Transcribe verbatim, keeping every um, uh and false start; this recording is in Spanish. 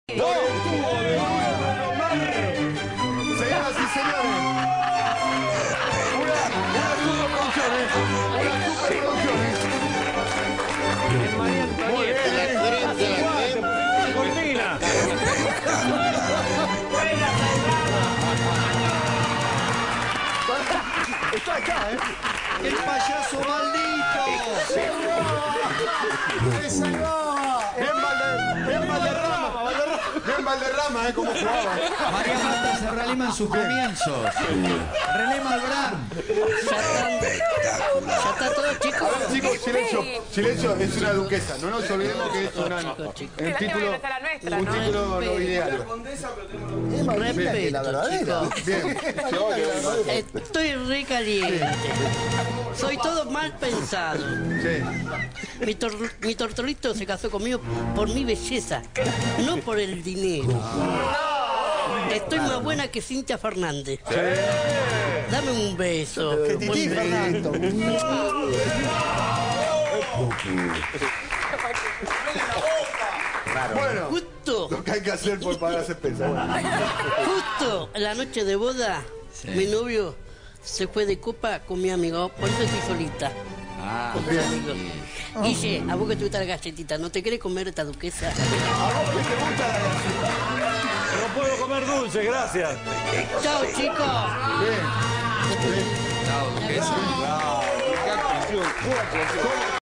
¡No! Señoras y señores, una, una superproducción, ¿eh? Una superproducción, ¿eh? Muy bien, ¿eh? Cortina. Está acá, ¿eh? ¡El payaso maldito! ¡Se salvaba! Bien Valderrama, bien Valderrama, bien Valderrama, ¿eh? Cómo jugaba. María Marta Serralima en sus comienzos. René Malbrán. Ya están, ya está todo, chicos. A ver, chicos, silencio, silencio, es una duquesa. No nos olvidemos que es una, Chicos, chicos. un título, un título nobiliario. Respeto, la verdadera. chicos. Bien. Estoy re caliente. Soy todo mal pensado. Sí. Mi, tor mi tortolito se casó conmigo por mi belleza, no por el dinero. Estoy más buena que Cintia Fernández. Dame un beso. Que Tití Fernando. Bueno, Justo, lo que hay que hacer por pagar las expensas. Bueno. justo en la noche de boda, mi novio se fue de copa con mi amigo, por eso estoy solita. Ah, Con mis amigos. Guille, a vos que te gusta la galletita, ¿no te querés comer esta duquesa? ¿A vos qué te gusta la galletita? No puedo comer dulce, gracias. Chao, chicos. Bien. chao, duquesa. Qué actuación, qué actuación.